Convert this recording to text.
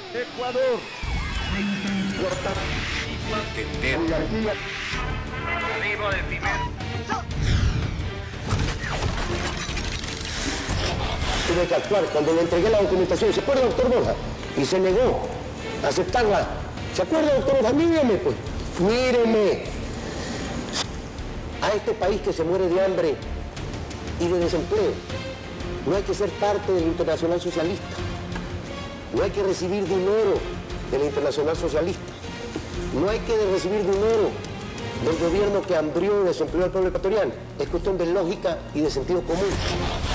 Ecuador. Oligarquía. Arriba del primer. Tuve que actuar. Cuando le entregué la documentación, ¿se acuerda, doctor Borja? Y se negó a aceptarla. ¿Se acuerda, doctor Borja? Míreme, pues. Míreme. A este país que se muere de hambre y de desempleo, no hay que ser parte del Internacional Socialista. No hay que recibir dinero de la Internacional Socialista. No hay que recibir dinero del gobierno que hambrió y desempleó al pueblo ecuatoriano. Es cuestión de lógica y de sentido común.